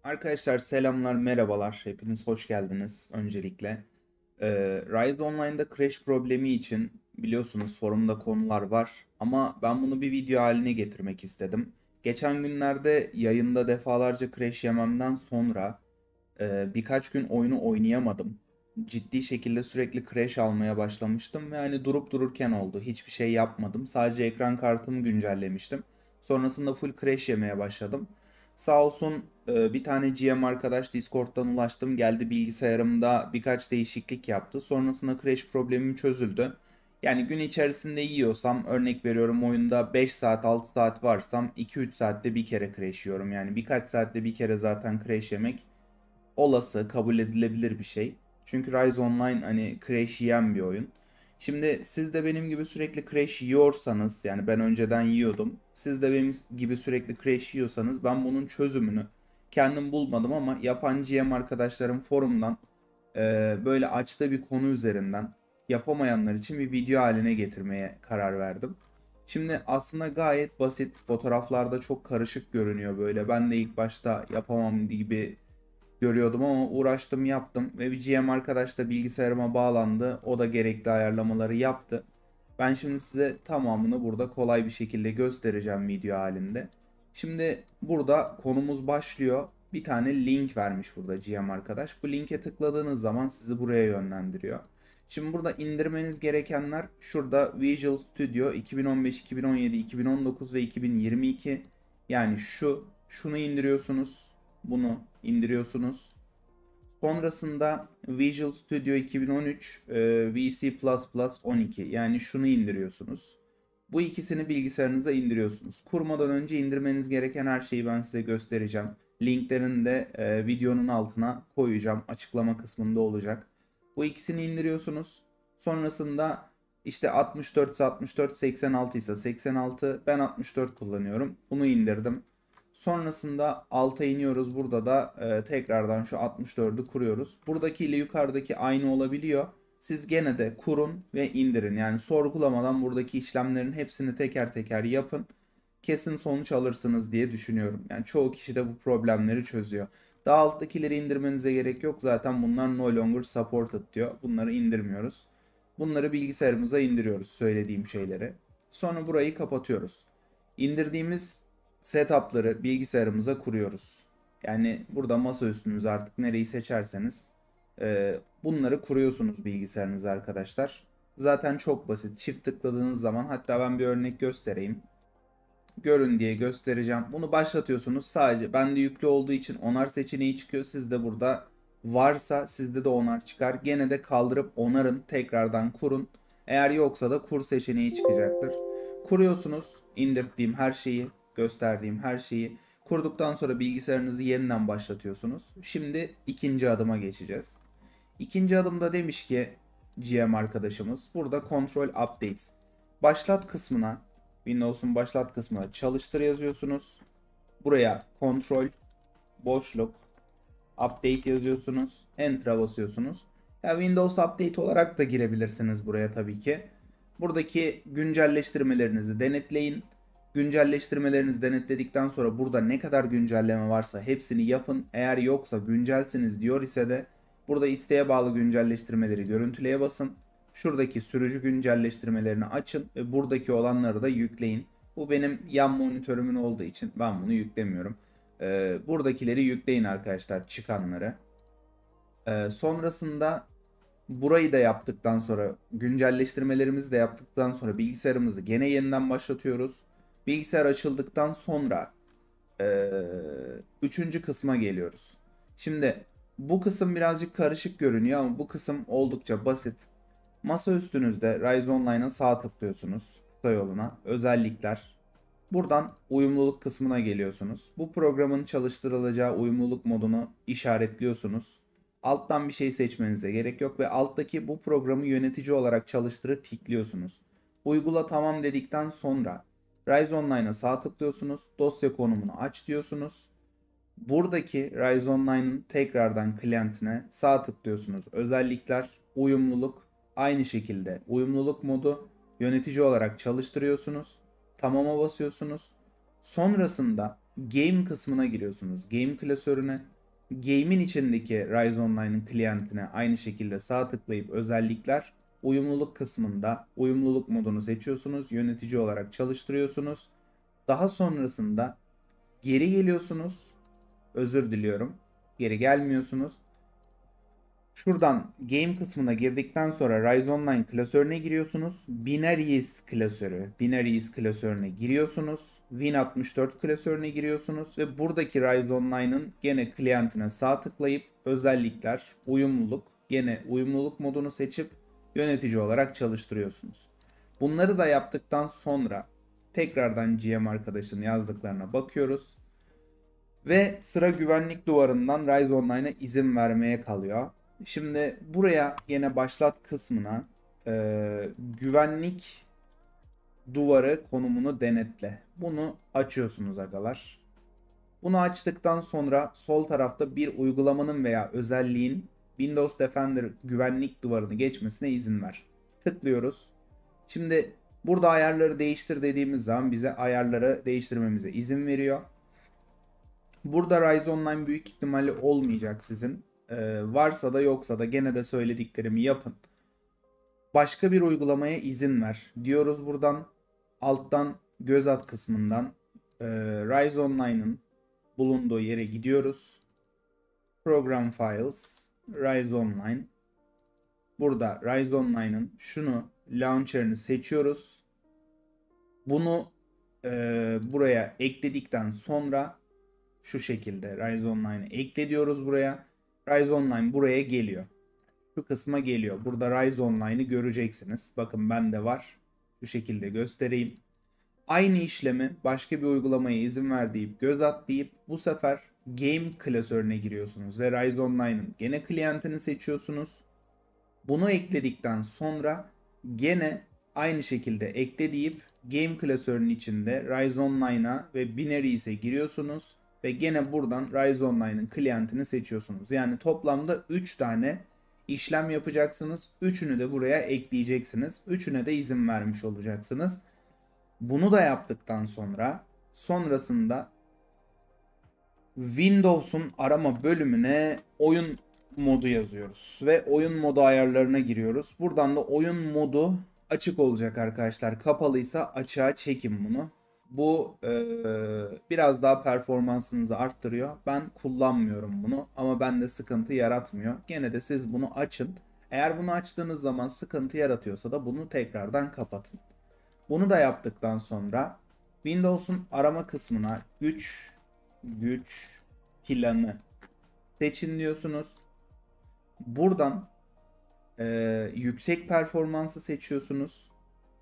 Arkadaşlar selamlar, merhabalar. Hepiniz hoş geldiniz öncelikle. Rise Online'da crash problemi için biliyorsunuz forumda konular var. Ama ben bunu bir video haline getirmek istedim. Geçen günlerde yayında defalarca crash yememden sonra birkaç gün oyunu oynayamadım. Ciddi şekilde sürekli crash almaya başlamıştım ve hani durup dururken oldu. Hiçbir şey yapmadım. Sadece ekran kartımı güncellemiştim. Sonrasında full crash yemeye başladım. Sağ olsun bir tane GM arkadaş Discord'dan ulaştım. Geldi bilgisayarımda birkaç değişiklik yaptı. Sonrasında crash problemim çözüldü. Yani gün içerisinde yiyorsam örnek veriyorum oyunda 5 saat 6 saat varsam 2-3 saatte bir kere crash yiyorum. Yani birkaç saatte bir kere zaten crash yemek olası, kabul edilebilir bir şey. Çünkü Rise Online hani crash yiyen bir oyun. Şimdi siz de benim gibi sürekli crash yiyorsanız, yani ben önceden yiyordum. Siz de benim gibi sürekli crash yiyorsanız ben bunun çözümünü kendim bulmadım ama yapan GM arkadaşlarım forumdan böyle açtığı bir konu üzerinden yapamayanlar için bir video haline getirmeye karar verdim. Şimdi aslında gayet basit. Fotoğraflarda çok karışık görünüyor böyle. Ben de ilk başta yapamam gibi görüyordum ama uğraştım yaptım ve bir GM arkadaş da bilgisayarıma bağlandı. O da gerekli ayarlamaları yaptı. Ben şimdi size tamamını burada kolay bir şekilde göstereceğim video halinde. Şimdi burada konumuz başlıyor. Bir tane link vermiş burada GM arkadaş. Bu linke tıkladığınız zaman sizi buraya yönlendiriyor. Şimdi burada indirmeniz gerekenler şurada Visual Studio 2015, 2017, 2019 ve 2022. Yani şunu indiriyorsunuz. Bunu indiriyorsunuz. Sonrasında Visual Studio 2013, VC++ 12 yani şunu indiriyorsunuz. Bu ikisini bilgisayarınıza indiriyorsunuz. Kurmadan önce indirmeniz gereken her şeyi ben size göstereceğim. Linklerini de videonun altına koyacağım. Açıklama kısmında olacak. Bu ikisini indiriyorsunuz. Sonrasında işte 64 ise 64, 86 ise 86. Ben 64 kullanıyorum. Bunu indirdim. Sonrasında alta iniyoruz. Burada da tekrardan şu 64'ü kuruyoruz. Buradaki ile yukarıdaki aynı olabiliyor. Siz gene de kurun ve indirin. Yani sorgulamadan buradaki işlemlerin hepsini teker teker yapın. Kesin sonuç alırsınız diye düşünüyorum. Yani çoğu kişi de bu problemleri çözüyor. Daha alttakileri indirmenize gerek yok. Zaten bunlar no longer supported diyor. Bunları indirmiyoruz. Bunları bilgisayarımıza indiriyoruz söylediğim şeyleri. Sonra burayı kapatıyoruz. İndirdiğimiz setup'ları bilgisayarımıza kuruyoruz. Yani burada masa üstünüz artık nereyi seçerseniz bunları kuruyorsunuz bilgisayarınıza arkadaşlar. Zaten çok basit. Çift tıkladığınız zaman hatta ben bir örnek göstereyim. Görün diye göstereceğim. Bunu başlatıyorsunuz. Sadece bende yüklü olduğu için onar seçeneği çıkıyor. Sizde burada varsa sizde de onar çıkar. Gene de kaldırıp onarın. Tekrardan kurun. Eğer yoksa da kur seçeneği çıkacaktır. Kuruyorsunuz. İndirdiğim her şeyi, gösterdiğim her şeyi. Kurduktan sonra bilgisayarınızı yeniden başlatıyorsunuz. Şimdi ikinci adıma geçeceğiz. İkinci adımda demiş ki GM arkadaşımız burada Control Update. Başlat kısmına Windows'un başlat kısmına çalıştır yazıyorsunuz. Buraya Control boşluk Update yazıyorsunuz. Enter'a basıyorsunuz. Ya Windows Update olarak da girebilirsiniz buraya tabii ki. Buradaki güncelleştirmelerinizi denetleyin. Güncelleştirmelerinizi denetledikten sonra burada ne kadar güncelleme varsa hepsini yapın. Eğer yoksa güncelsiniz diyor ise de burada isteğe bağlı güncelleştirmeleri görüntüleye basın. Şuradaki sürücü güncelleştirmelerini açın ve buradaki olanları da yükleyin. Bu benim yan monitörümün olduğu için ben bunu yüklemiyorum. Buradakileri yükleyin arkadaşlar, çıkanları. Sonrasında burayı da yaptıktan sonra güncelleştirmelerimizi de yaptıktan sonra bilgisayarımızı gene yeniden başlatıyoruz. Bilgisayar açıldıktan sonra üçüncü kısma geliyoruz. Şimdi bu kısım birazcık karışık görünüyor ama bu kısım oldukça basit. Masa üstünüzde Rise Online'a sağ tıklıyorsunuz. Kısa yoluna özellikler. Buradan uyumluluk kısmına geliyorsunuz. Bu programın çalıştırılacağı uyumluluk modunu işaretliyorsunuz. Alttan bir şey seçmenize gerek yok ve alttaki bu programı yönetici olarak çalıştırı tikliyorsunuz. Uygula tamam dedikten sonra Rise Online'a sağ tıklıyorsunuz. Dosya konumunu aç diyorsunuz. Buradaki Rise Online'ın tekrardan klientine sağ tıklıyorsunuz. Özellikler, uyumluluk, aynı şekilde uyumluluk modu yönetici olarak çalıştırıyorsunuz. Tamam'a basıyorsunuz. Sonrasında Game kısmına giriyorsunuz. Game klasörüne. Game'in içindeki Rise Online'ın klientine aynı şekilde sağ tıklayıp özellikler, uyumluluk kısmında uyumluluk modunu seçiyorsunuz. Yönetici olarak çalıştırıyorsunuz. Daha sonrasında geri geliyorsunuz. Özür diliyorum. Geri gelmiyorsunuz. Şuradan game kısmına girdikten sonra Rise Online klasörüne giriyorsunuz. Binaries klasörü. Binaries klasörüne giriyorsunuz. Win64 klasörüne giriyorsunuz. Ve buradaki Rise Online'ın gene klientine sağ tıklayıp özellikler, uyumluluk, gene uyumluluk modunu seçip yönetici olarak çalıştırıyorsunuz. Bunları da yaptıktan sonra tekrardan GM arkadaşın yazdıklarına bakıyoruz. Ve sıra güvenlik duvarından Rise Online'a izin vermeye kalıyor. Şimdi buraya yine başlat kısmına güvenlik duvarı konumunu denetle. Bunu açıyorsunuz agalar. Bunu açtıktan sonra sol tarafta bir uygulamanın veya özelliğin Windows Defender güvenlik duvarını geçmesine izin ver. Tıklıyoruz. Şimdi burada ayarları değiştir dediğimiz zaman bize ayarları değiştirmemize izin veriyor. Burada Rise Online büyük ihtimalle olmayacak sizin. Varsa da yoksa da gene de söylediklerimi yapın. Başka bir uygulamaya izin ver diyoruz buradan. Alttan göz at kısmından Rise Online'ın bulunduğu yere gidiyoruz. Program Files, Rise Online. Burada Rise Online'ın şunu launcher'ını seçiyoruz. Bunu buraya ekledikten sonra şu şekilde Rise Online'ı ekle buraya. Rise Online buraya geliyor. Şu kısma geliyor. Burada Rise Online'ı göreceksiniz. Bakın bende var. Şu şekilde göstereyim. Aynı işlemi başka bir uygulamaya izin ver deyip göz at deyip bu sefer Game klasörüne giriyorsunuz ve Rise Online'ın gene klientini seçiyorsunuz. Bunu ekledikten sonra gene aynı şekilde ekle deyip Game klasörünün içinde Rise Online'a ve Binaries'e giriyorsunuz. Ve gene buradan Rise Online'ın klientini seçiyorsunuz. Yani toplamda 3 tane işlem yapacaksınız. Üçünü de buraya ekleyeceksiniz. Üçüne de izin vermiş olacaksınız. Bunu da yaptıktan sonra sonrasında Windows'un arama bölümüne oyun modu yazıyoruz ve oyun modu ayarlarına giriyoruz. Buradan da oyun modu açık olacak arkadaşlar. Kapalıysa açığa çekin bunu. Bu biraz daha performansınızı arttırıyor. Ben kullanmıyorum bunu ama bende sıkıntı yaratmıyor. Gene de siz bunu açın. Eğer bunu açtığınız zaman sıkıntı yaratıyorsa da bunu tekrardan kapatın. Bunu da yaptıktan sonra Windows'un arama kısmına güç planı seçin diyorsunuz. Buradan yüksek performansı seçiyorsunuz.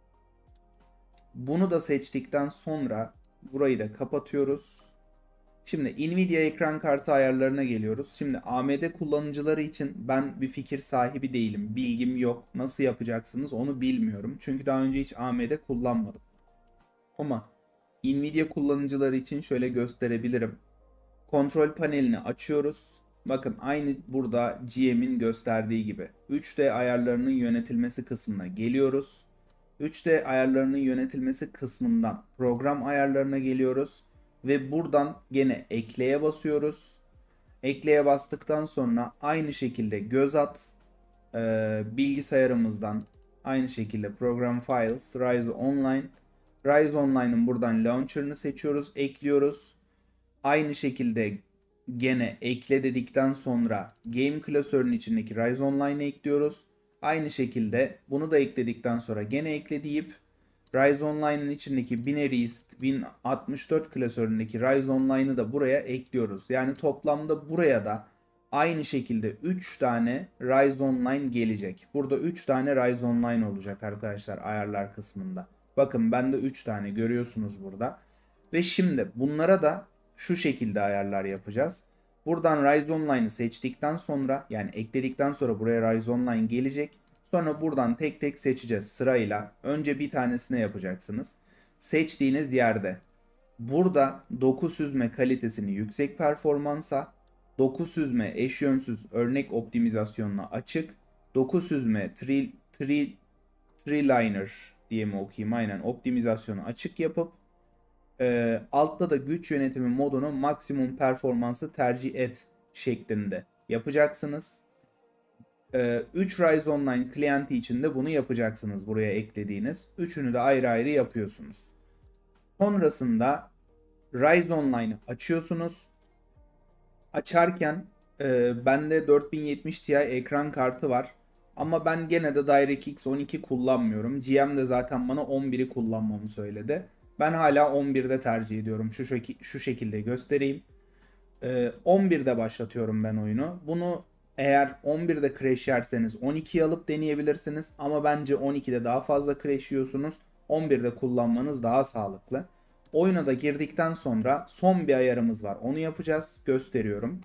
Bunu da seçtikten sonra burayı da kapatıyoruz. Şimdi Nvidia ekran kartı ayarlarına geliyoruz. Şimdi AMD kullanıcıları için ben bir fikir sahibi değilim. Bilgim yok. Nasıl yapacaksınız onu bilmiyorum. Çünkü daha önce hiç AMD kullanmadım. Ama Nvidia kullanıcıları için şöyle gösterebilirim. Kontrol panelini açıyoruz. Bakın aynı burada GM'in gösterdiği gibi 3D ayarlarının yönetilmesi kısmına geliyoruz. 3D ayarlarının yönetilmesi kısmından program ayarlarına geliyoruz. Ve buradan gene ekleye basıyoruz. Ekleye bastıktan sonra aynı şekilde göz at. Bilgisayarımızdan aynı şekilde Program Files, Rise Online. Rise Online'ın buradan launcher'ını seçiyoruz, ekliyoruz. Aynı şekilde gene ekle dedikten sonra Game klasörünün içindeki Rise Online'ı ekliyoruz. Aynı şekilde bunu da ekledikten sonra gene ekle deyip Rise Online'ın içindeki Binaries Win64 klasöründeki Rise Online'ı da buraya ekliyoruz. Yani toplamda buraya da aynı şekilde 3 tane Rise Online gelecek. Burada 3 tane Rise Online olacak arkadaşlar ayarlar kısmında. Bakın bende 3 tane görüyorsunuz burada. Ve şimdi bunlara da şu şekilde ayarlar yapacağız. Buradan Rise Online'ı seçtikten sonra yani ekledikten sonra buraya Rise Online gelecek. Sonra buradan tek tek seçeceğiz sırayla. Önce bir tanesine yapacaksınız. Seçtiğiniz yerde burada doku süzme kalitesini yüksek performansa, doku süzme eş yönsüz örnek optimizasyonuna açık, doku süzme tree liner diye mi okuyayım aynen optimizasyonu açık yapıp Altta da güç yönetimi modunu maksimum performansı tercih et şeklinde yapacaksınız. 3 Rise Online klienti için de bunu yapacaksınız buraya eklediğiniz. Üçünü de ayrı ayrı yapıyorsunuz. Sonrasında Rise Online'ı açıyorsunuz. Açarken bende 4070 Ti ekran kartı var. Ama ben gene de DirectX 12 kullanmıyorum. GM de zaten bana 11'i kullanmamı söyledi. Ben hala 11'de tercih ediyorum. Şu şekilde göstereyim. 11'de başlatıyorum ben oyunu. Bunu eğer 11'de crash yerseniz 12'yi alıp deneyebilirsiniz. Ama bence 12'de daha fazla crash yiyorsunuz. 11'de kullanmanız daha sağlıklı. Oyuna da girdikten sonra son bir ayarımız var. Onu yapacağız. Gösteriyorum.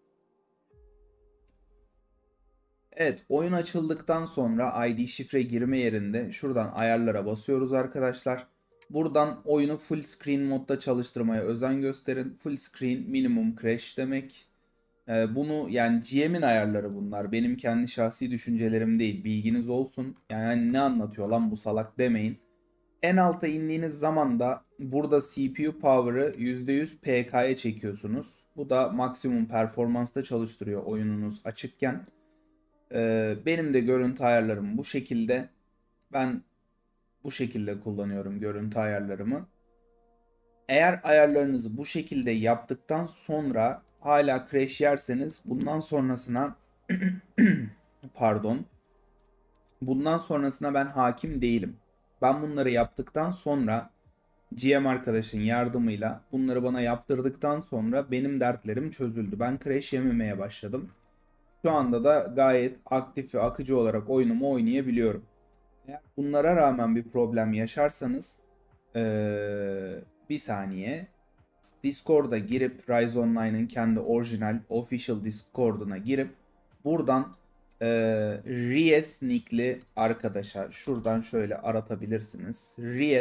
Evet, oyun açıldıktan sonra ID şifre girme yerinde şuradan ayarlara basıyoruz arkadaşlar. Buradan oyunu full screen modda çalıştırmaya özen gösterin. Full screen minimum crash demek. Bunu yani GM'in ayarları bunlar. Benim kendi şahsi düşüncelerim değil. Bilginiz olsun. Yani hani ne anlatıyor lan bu salak demeyin. En alta indiğiniz zaman da burada CPU power'ı %100 PK'ya çekiyorsunuz. Bu da maksimum performansta çalıştırıyor oyununuz açıkken. Benim de görüntü ayarlarım bu şekilde. Ben bu şekilde kullanıyorum görüntü ayarlarımı. Eğer ayarlarınızı bu şekilde yaptıktan sonra hala crash yerseniz bundan sonrasına pardon. Bundan sonrasına ben hakim değilim. Ben bunları yaptıktan sonra GM arkadaşın yardımıyla bunları bana yaptırdıktan sonra benim dertlerim çözüldü. Ben crash yememeye başladım. Şu anda da gayet aktif ve akıcı olarak oyunumu oynayabiliyorum. Eğer bunlara rağmen bir problem yaşarsanız bir saniye Discord'a girip Rise Online'ın kendi orijinal official Discord'una girip buradan Ries nickli arkadaşa şuradan şöyle aratabilirsiniz.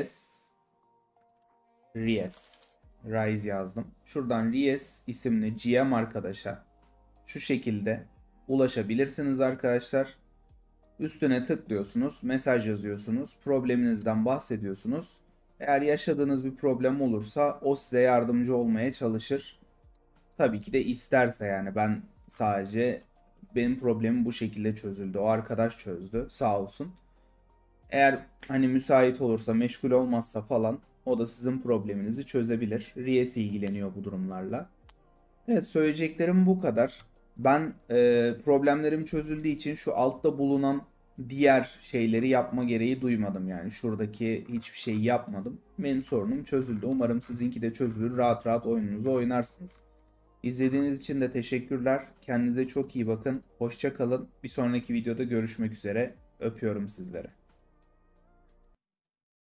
Rise yazdım. Şuradan Ries isimli GM arkadaşa şu şekilde ulaşabilirsiniz arkadaşlar. Üstüne tıklıyorsunuz, mesaj yazıyorsunuz, probleminizden bahsediyorsunuz. Eğer yaşadığınız bir problem olursa o size yardımcı olmaya çalışır. Tabii ki de isterse yani ben sadece benim problemim bu şekilde çözüldü. O arkadaş çözdü sağ olsun. Eğer hani müsait olursa, meşgul olmazsa falan o da sizin probleminizi çözebilir. Ries ilgileniyor bu durumlarla. Evet söyleyeceklerim bu kadar. Ben problemlerim çözüldüğü için şu altta bulunan diğer şeyleri yapma gereği duymadım. Yani şuradaki hiçbir şeyi yapmadım. Benim sorunum çözüldü. Umarım sizinki de çözülür. Rahat rahat oyununuzu oynarsınız. İzlediğiniz için de teşekkürler. Kendinize çok iyi bakın. Hoşça kalın. Bir sonraki videoda görüşmek üzere. Öpüyorum sizlere.